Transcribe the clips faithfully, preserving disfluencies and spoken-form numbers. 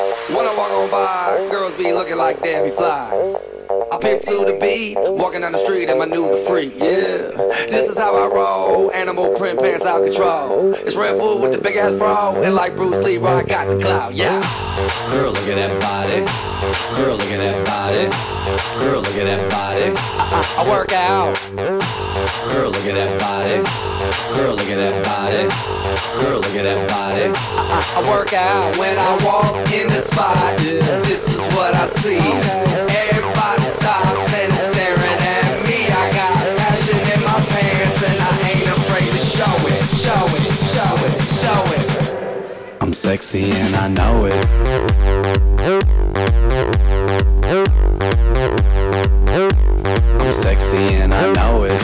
When I walk on by, girls be looking like Debbie Fly. I pick to the beat, walking down the street and my new the freak, yeah. This is how I roll, animal print pants out control. It's Red Bull with the big ass bro, and like Bruce Lee, I got the clout, yeah. Girl, look at that body. Girl, look at that body. Girl, look at that body. I, I, I work out. Girl, look at that body. Girl, look at that body. Girl, look at that body. I, I, I work out when I walk in the spot. This is what I see. Everybody stops and is staring at me. I got passion in my pants and I ain't afraid to show it, show it, show it, show it. I'm sexy and I know it. I'm sexy and I know it.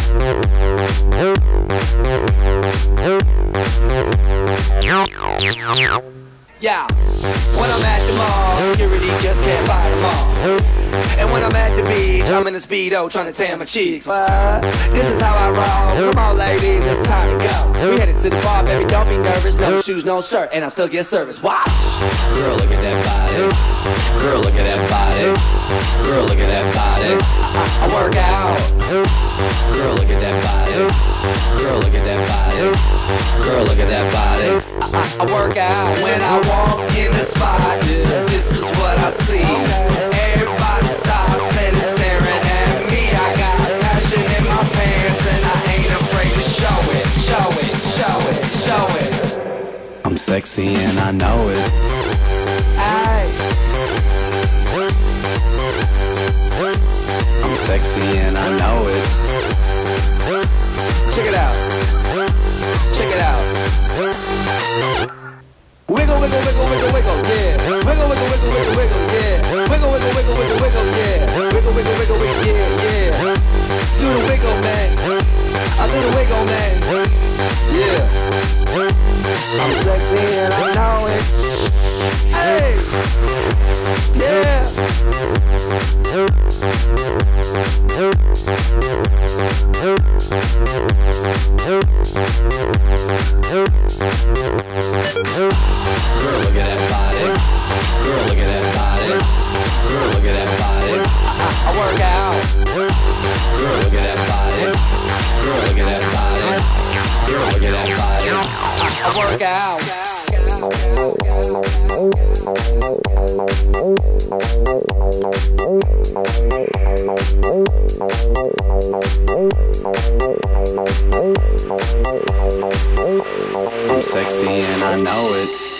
Yeah, when I'm at the mall, security just can't fight them all. And when I'm at the beach, I'm in a Speedo trying to tan my cheeks. But this is how I roll. Come on, ladies, it's time to go. We headed to the bar, baby, don't be nervous. No shoes, no shirt, and I still get service. Watch. Girl, look at that body. Girl, look at that body. Girl, look at that body. I, I work out. Girl, look at that body. Girl, look at that body. Girl, look at that body. I, I work out when I walk in the spot. This is what I see. Everybody stops and is staring at me. I got passion in my pants and I ain't afraid to show it, show it, show it, show it. I'm sexy and I know it. Aye. I'm sexy and I know it. Check it out. Check it out. Wiggle, wiggle, wiggle, wiggle, wiggle, yeah. Wiggle, wiggle, wiggle, wiggle, wiggle, yeah. Wiggle, wiggle, wiggle, wiggle, wiggle, yeah. Wiggle, wiggle, wiggle, wiggle, yeah, yeah. Do the wiggle, man. I do the wiggle, man. Yeah. I'm sexy and I know it. Hey. Yeah. Girl, look at that body. Girl, look at that body. Girl, look at that body. I, I work out. Girl, look at that body. Girl, look at that body. Girl, look at that body. I, I work out. I'm sexy and I know it.